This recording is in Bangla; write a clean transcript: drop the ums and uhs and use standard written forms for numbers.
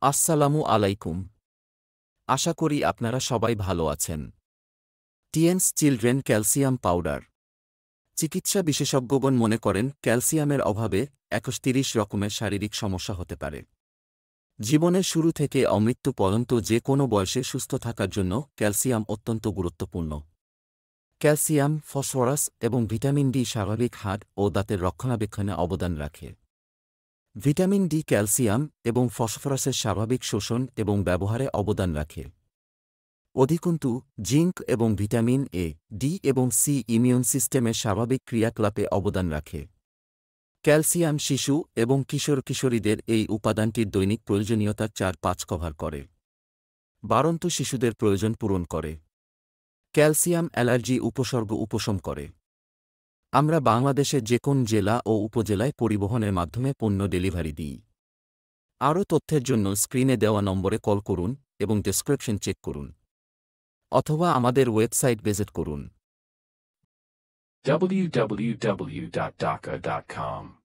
আসসালামু আলাইকুম। আশা করি আপনারা সবাই ভালো আছেন। TNS children calcium powder. চিকিৎসা বিশেষজ্ঞগণ মনে করেন ক্যালসিয়ামের অভাবে ৩১ রকমের শারীরিক সমস্যা হতে পারে। জীবনের শুরু থেকে অমৃত্যু পর্যন্ত যে কোনো বয়সে সুস্থ থাকার জন্য ক্যালসিয়াম অত্যন্ত গুরুত্বপূর্ণ। ক্যালসিয়াম, ফসফরাস এবং ভিটামিন ডি স্বাভাবিক হাড় ও দাঁতের রক্ষণাবেক্ষণে অবদান রাখে। ভিটামিন ডি ক্যালসিয়াম এবং ফসফরাসের স্বাভাবিক শোষণ এবং ব্যবহারে অবদান রাখে। অধিকন্তু জিঙ্ক এবং ভিটামিন এ, ডি এবং সি ইমিউন সিস্টেমের স্বাভাবিক ক্রিয়াকলাপে অবদান রাখে। ক্যালসিয়াম শিশু এবং কিশোর-কিশোরীদের এই উপাদানটির দৈনিক প্রয়োজনীয়তার ৪-৫ কভার করে। বাড়ন্ত শিশুদের প্রয়োজন পূরণ করে। ক্যালসিয়াম অ্যালার্জি উপসর্গ উপশম করে। আমরা বাংলাদেশের যে কোন জেলা ও উপজেলায় পরিবহনের মাধ্যমে পণ্য ডেলিভারি দিই। আরও তথ্যের জন্য স্ক্রিনে দেওয়া নম্বরে কল করুন এবং ডেসক্রিপশন চেক করুন, অথবা আমাদের ওয়েবসাইট ভিজিট করুন। www.daca.com